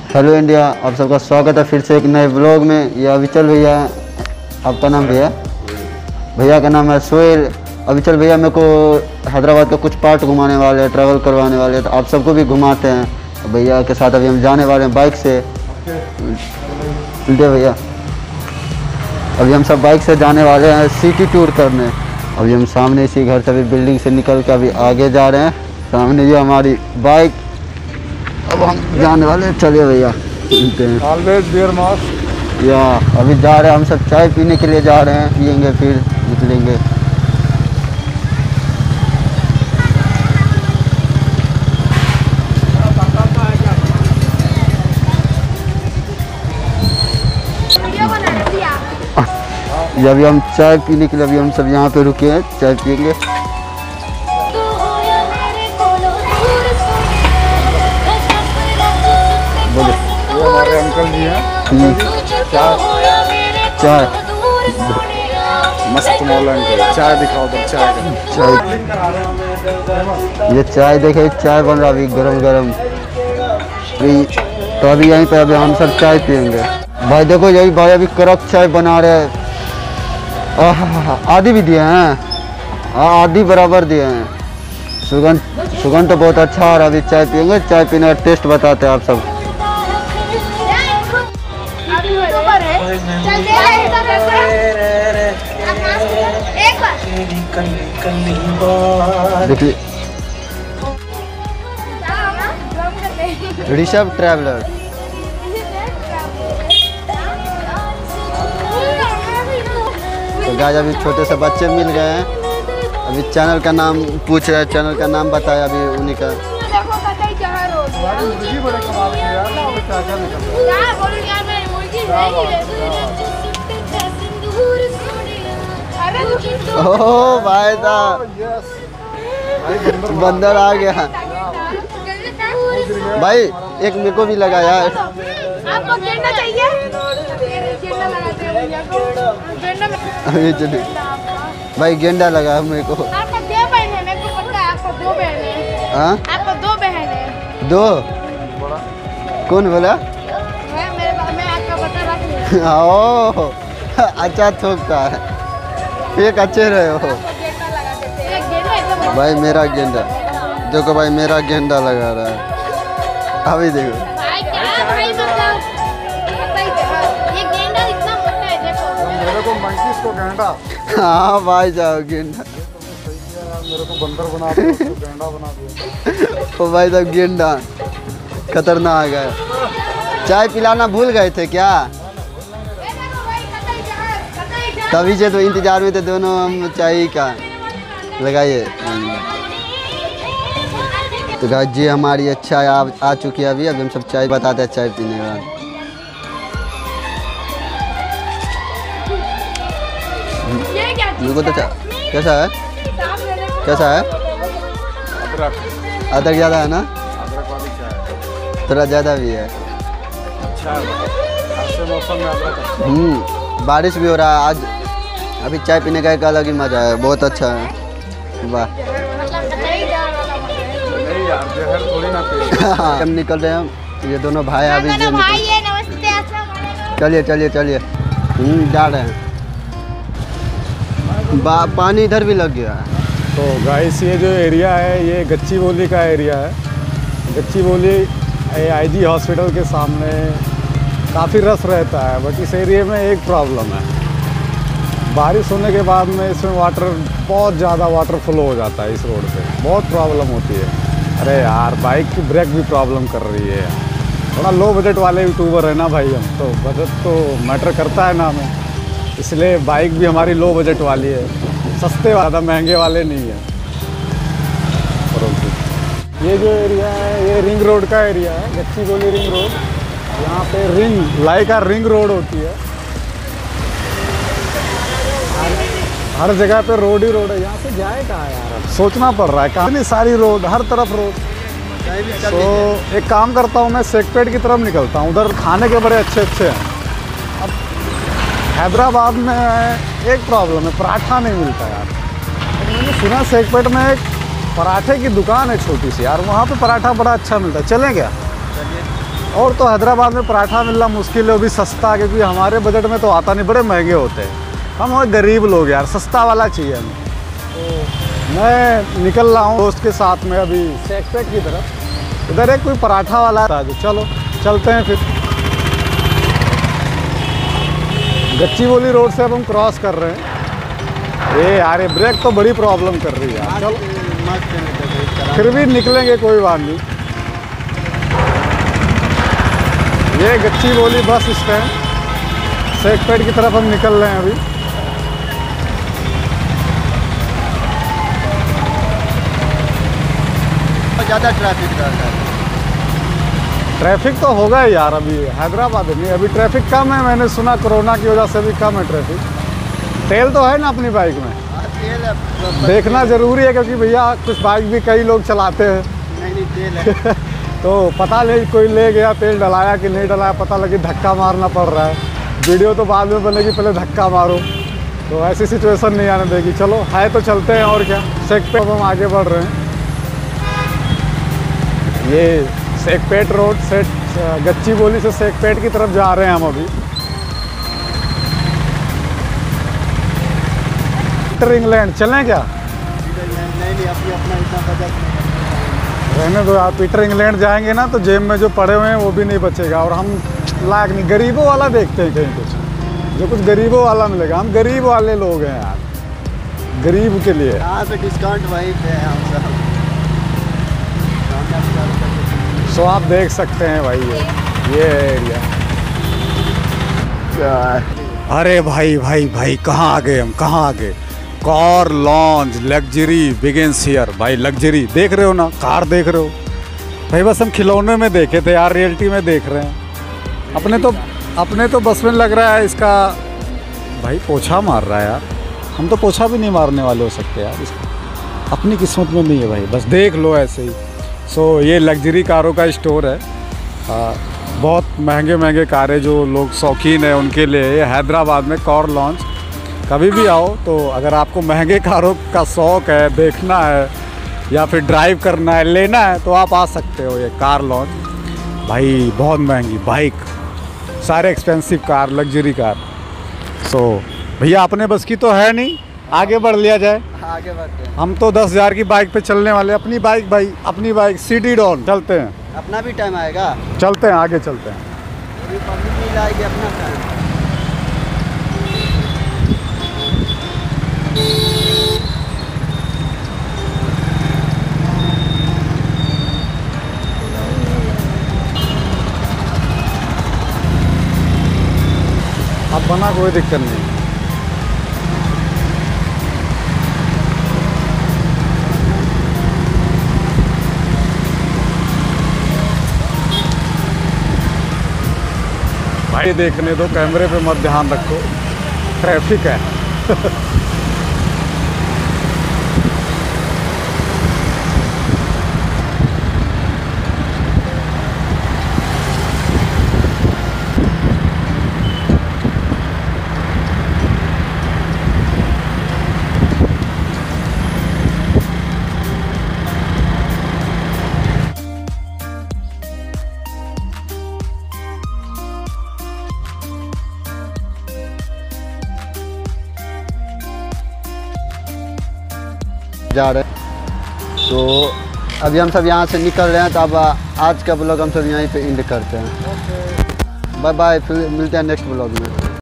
Hello India, आप सबका स्वागत है फिर से एक नए ब्लॉग में। ये अविचल भैया, आपका नाम भैया? भैया का नाम है सोहेल। अविचल भैया मेरे को हैदराबाद का कुछ पार्ट घुमाने वाले हैं, ट्रैवल करवाने वाले हैं, तो आप सबको भी घुमाते हैं। भैया के साथ अभी हम जाने वाले हैं बाइक से। दे भैया, अभी हम सब बाइक से जाने वाले हैं सिटी टूर करने। अभी हम सामने इसी घर से अभी बिल्डिंग से निकल के अभी आगे जा रहे हैं। सामने ये हमारी बाइक, अब हम जाने वाले हैं। चलिए भैया, ऑलवेज बियर मास्क। या अभी जा रहे हैं हम सब, चाय पीने के लिए जा रहे हैं, पियेंगे फिर निकलेंगे। ये अभी हम चाय पीने के लिए अभी हम सब यहाँ पे रुके हैं, चाय पियेंगे। बोले हमारे अंकल जी हैं। चाय मस्त मौला अंकल, चाय दिखाओ तो चाय ये चाय देखे, चाय बन रहा अभी गरम गरम। तो अभी यहीं पे अभी हम सब चाय पियेंगे। भाई देखो यही भाई अभी कड़क चाय बना रहे हैं। आधी भी दिए हैं, आधी बराबर दिए हैं। सुगंध तो बहुत अच्छा आ रहा है। अभी चाय पियेंगे, चाय पीने का टेस्ट बताते हैं आप सब। देखिए ऋषभ ट्रैवलर। तो गाइस अभी छोटे से बच्चे मिल गए हैं। अभी चैनल का नाम पूछ रहे हैं, चैनल का नाम बताया अभी उन्हीं का। ओह भाई साहब, बंदर आ गया भाई। एक मेरे को भी लगा यार। आपको गेंडा चाहिए? अभी चलिए भाई, गेंडा लगा मेरे को। आपको दो बहन है, मेरे को पता है आपको दो बहन है। हाँ, आपको दो बहन है। दो? कौन बोला? मैं आपका पता रख लिया। ओह अच्छा थोकता है, एक अच्छे रहे हो भाई। मेरा गेंडा देखो भाई, मेरा गेंडा लगा रहा है। अभी देखो भाई, क्या भाई मतलब ये गेंडा इतना मोटा है, देखो। मेरे को मंकीज को गेंडा। हाँ भाई जाओ गेंडा। मेरे को बंदर बना दिया, उसको गेंडा बना दिया। ओ भाई साहब, गेंडा खतरनाक है। चाय पिलाना भूल गए थे क्या? तभी से तो इंतजार में थे दोनों हम चाय का। लगाइए तो गाइस जी, हमारी चाय आ चुकी है। अभी हम सब चाय बताते हैं चाय पीने का। तो कैसा है, कैसा है? अदरक ज़्यादा है ना? अदरक वाली चाय थोड़ा ज़्यादा भी है। अच्छा है, ऐसे मौसम में अदरक। बारिश भी हो रहा है आज। अभी चाय पीने का एक अलग ही मज़ा है, बहुत अच्छा है। वाह थोड़ी ना हम निकल रहे हैं, ये दोनों भाई अभी जो भाई है, नमस्ते। चलिए चलिए चलिए, जा रहे हैं। पानी इधर भी लग गया है। तो गाइस ये जो एरिया है ये गच्चीबोली का एरिया है। गच्चीबोली आईजी हॉस्पिटल के सामने काफ़ी रश रहता है, बट इस एरिया में एक प्रॉब्लम है। बारिश होने के बाद में इसमें बहुत ज़्यादा वाटर फ्लो हो जाता है इस रोड पे, बहुत प्रॉब्लम होती है। अरे यार, बाइक की ब्रेक भी प्रॉब्लम कर रही है। थोड़ा लो बजट वाले यूट्यूबर है ना भाई हम, तो बजट तो मैटर करता है ना हमें, इसलिए बाइक भी हमारी लो बजट वाली है, सस्ते ज़्यादा महंगे वाले नहीं है। ये जो एरिया है ये रिंग रोड का एरिया है, गच्चीबोली रिंग रोड। यहाँ पे रिंग लाइका रिंग रोड होती है, हर जगह पे रोड ही रोड है। यहाँ से जाए कहाँ यार, अब सोचना पड़ रहा है कहाँ। नहीं सारी रोड, हर तरफ रोड। तो एक काम करता हूँ, मैं सेक्पेट की तरफ निकलता हूँ, उधर खाने के बड़े अच्छे अच्छे हैं। अब हैदराबाद में एक प्रॉब्लम है, पराठा नहीं मिलता यार। मैंने सुना सेक्पेट में एक पराठे की दुकान है छोटी सी यार, वहाँ पे पराठा बड़ा अच्छा मिलता है, चलें क्या? और तो हैदराबाद में पराठा मिलना मुश्किल है, वो भी सस्ता, क्योंकि हमारे बजट में तो आता नहीं, बड़े महंगे होते हैं। हम और गरीब लोग यार, सस्ता वाला चाहिए हमें। तो मैं निकल रहा हूँ दोस्त के साथ में अभी शेखपेट की तरफ। इधर एक कोई पराठा वाला था, जो चलो चलते हैं फिर। गच्चीबोली रोड से अब हम क्रॉस कर रहे हैं। ये यार ये ब्रेक तो बड़ी प्रॉब्लम कर रही है यार। चलो फिर भी निकलेंगे, कोई बात नहीं। ये गच्चीबोली बस स्टैंड, शेखपेट की तरफ हम निकल रहे हैं अभी। ज़्यादा ट्रैफिक रहता है। ट्रैफिक तो होगा ही यार, अभी हैदराबाद में अभी ट्रैफिक कम है, मैंने सुना कोरोना की वजह से भी कम है ट्रैफिक। तेल तो है ना अपनी बाइक में? देखना ज़रूरी है, क्योंकि भैया कुछ बाइक भी कई लोग चलाते हैं। नहीं तेल है। तो पता नहीं कोई ले गया, तेल डलाया कि नहीं डलाया, पता लगे धक्का मारना पड़ रहा है। वीडियो तो बाद में बनेगी, पहले धक्का मारो, तो ऐसी सिचुएशन नहीं आने देगी। चलो है तो चलते हैं, और क्या। शेखपेट हम आगे बढ़ रहे हैं। ये शेखपेट रोड से गच्चीबोली से शेखपेट की तरफ जा रहे हैं हम अभी। पीटर इंग्लैंड चलें क्या? नहीं अभी अपना इतना बजट नहीं। रहने दो यार, पीटर इंग्लैंड जाएंगे ना तो जेब में जो पड़े हुए हैं वो भी नहीं बचेगा, और हम लायक नहीं। गरीबों वाला देखते हैं कहीं कुछ, जो कुछ गरीबों वाला मिलेगा। हम गरीब वाले लोग हैं यार, गरीब के लिए यहाँ पे डिस्काउंट वहीं पे है हम सब। सो आप देख सकते हैं भाई, ये एरिया। अरे भाई भाई भाई, कहाँ आ गए हम, कहाँ आ गए? Car launch luxury begins here. भाई लग्जरी देख रहे हो ना, कार देख रहे हो भाई? बस हम खिलौने में देखे थे यार, रियलिटी में देख रहे हैं। अपने तो बस में लग रहा है इसका। भाई पोछा मार रहा है यार, हम तो पोछा भी नहीं मारने वाले हो सकते यार इसको। अपनी किस्मत में नहीं है भाई, बस देख लो ऐसे ही। सो ये लग्जरी कारों का स्टोर है। बहुत महंगे कारें जो लोग शौकीन है उनके लिए ये हैदराबाद में कार लॉन्च। कभी भी आओ तो अगर आपको महंगे कारों का शौक़ है, देखना है या फिर ड्राइव करना है, लेना है, तो आप आ सकते हो ये कार लॉन्च। भाई बहुत महंगी बाइक, सारे expensive car, luxury car. So भैया अपने बस की तो है नहीं, आगे बढ़ लिया जाए। आगे बढ़ते हैं। हम तो 10,000 की बाइक पे चलने वाले। अपनी बाइक भाई, अपनी बाइक सिटी डॉन। चलते हैं, अपना भी टाइम आएगा। चलते हैं, आगे चलते हैं। अभी पब्लिक नहीं लाएगी अपना टाइम। अब बना कोई दिक्कत नहीं। भाई देखने दो, कैमरे पे मत ध्यान रखो, ट्रैफिक है। जा रहे हैं। तो अभी हम सब यहाँ से निकल रहे हैं, तो अब आज का ब्लॉग हम सब यहीं पे एंड करते हैं। बाय बाय, फिर मिलते हैं नेक्स्ट ब्लॉग में।